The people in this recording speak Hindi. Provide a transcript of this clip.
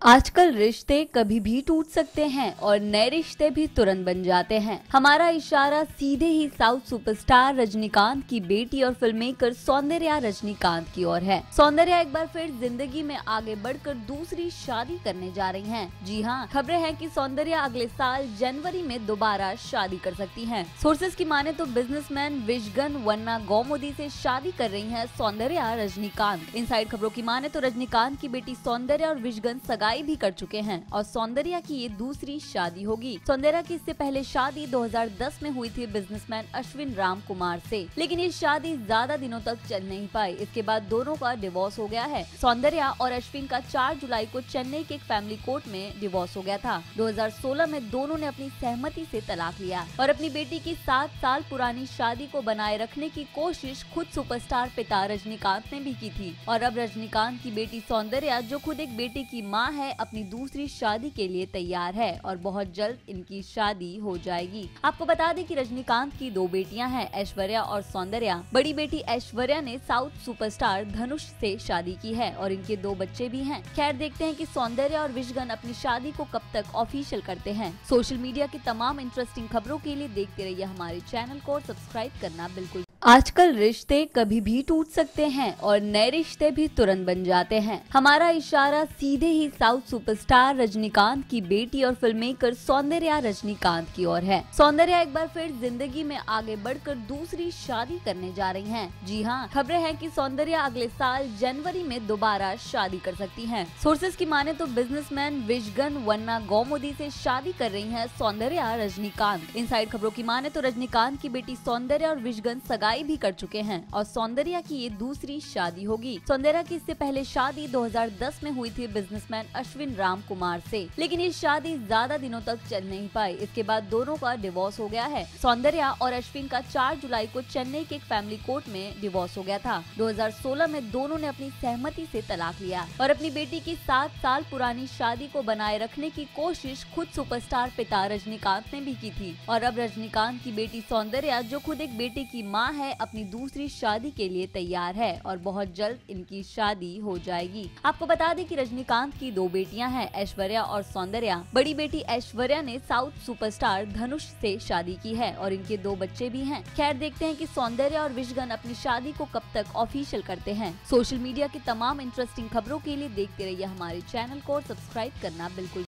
आजकल रिश्ते कभी भी टूट सकते हैं और नए रिश्ते भी तुरंत बन जाते हैं। हमारा इशारा सीधे ही साउथ सुपरस्टार रजनीकांत की बेटी और फिल्म मेकर सौंदर्या रजनीकांत की ओर है। सौंदर्या एक बार फिर जिंदगी में आगे बढ़कर दूसरी शादी करने जा रही हैं। जी हाँ, खबरें हैं कि सौंदर्या अगले साल जनवरी में दोबारा शादी कर सकती हैं। सोर्सेज की माने तो बिजनेसमैन विजगन वन्ना गौमुदी से शादी कर रही हैं सौंदर्या रजनीकांत। इनसाइड खबरों की माने तो रजनीकांत की बेटी सौंदर्या और विजगन सगाई भी कर चुके हैं और सौंदर्या की ये दूसरी शादी होगी। सौंदर्या की इससे पहले शादी 2010 में हुई थी बिजनेसमैन अश्विन राम कुमार से, लेकिन ये शादी ज्यादा दिनों तक चल नहीं पाई। इसके बाद दोनों का डिवोर्स हो गया है। सौंदर्या और अश्विन का 4 जुलाई को चेन्नई के एक फैमिली कोर्ट में डिवोर्स हो गया था। 2016 में दोनों ने अपनी सहमति से तलाक लिया और अपनी बेटी की 7 साल पुरानी शादी को बनाए रखने की कोशिश खुद सुपरस्टार पिता रजनीकांत ने भी की थी। और अब रजनीकांत की बेटी सौंदर्या, जो खुद एक बेटे की मां है, अपनी दूसरी शादी के लिए तैयार है और बहुत जल्द इनकी शादी हो जाएगी। आपको बता दें कि रजनीकांत की 2 बेटियां हैं, ऐश्वर्या और सौंदर्या। बड़ी बेटी ऐश्वर्या ने साउथ सुपरस्टार धनुष से शादी की है और इनके 2 बच्चे भी हैं। खैर, देखते हैं कि सौंदर्या और विजगन अपनी शादी को कब तक ऑफिशियल करते हैं। सोशल मीडिया की तमाम इंटरेस्टिंग खबरों के लिए देखते रहिए हमारे चैनल को और सब्सक्राइब करना बिल्कुल। आजकल रिश्ते कभी भी टूट सकते हैं और नए रिश्ते भी तुरंत बन जाते हैं। हमारा इशारा सीधे ही साउथ सुपरस्टार रजनीकांत की बेटी और फिल्म मेकर सौंदर्या रजनीकांत की ओर है। सौंदर्या एक बार फिर जिंदगी में आगे बढ़कर दूसरी शादी करने जा रही हैं। जी हाँ, खबरें हैं कि सौंदर्या अगले साल जनवरी में दोबारा शादी कर सकती हैं। सोर्सेज की माने तो बिजनेसमैन विजगन वन्ना गौमुदी से शादी कर रही हैं सौंदर्या रजनीकांत। इनसाइड खबरों की माने तो रजनीकांत की बेटी सौंदर्या और विजगन सगाई भी कर चुके हैं और सौंदर्या की ये दूसरी शादी होगी। सौंदर्या की इससे पहले शादी 2010 में हुई थी बिजनेसमैन अश्विन राम कुमार से, लेकिन ये शादी ज्यादा दिनों तक चल नहीं पाई। इसके बाद दोनों का डिवोर्स हो गया है। सौंदर्या और अश्विन का 4 जुलाई को चेन्नई के एक फैमिली कोर्ट में डिवोर्स हो गया था। 2016 में दोनों ने अपनी सहमति से तलाक लिया और अपनी बेटी की 7 साल पुरानी शादी को बनाए रखने की कोशिश खुद सुपरस्टार पिता रजनीकांत ने भी की थी। और अब रजनीकांत की बेटी सौंदर्या, जो खुद एक बेटे की मां है, अपनी दूसरी शादी के लिए तैयार है और बहुत जल्द इनकी शादी हो जाएगी। आपको बता दें कि रजनीकांत की 2 बेटियां हैं, ऐश्वर्या और सौंदर्या। बड़ी बेटी ऐश्वर्या ने साउथ सुपरस्टार धनुष से शादी की है और इनके 2 बच्चे भी हैं। खैर, देखते हैं कि सौंदर्या और विजगन अपनी शादी को कब तक ऑफिशियल करते हैं। सोशल मीडिया की तमाम इंटरेस्टिंग खबरों के लिए देखते रहिए हमारे चैनल को और सब्सक्राइब करना बिल्कुल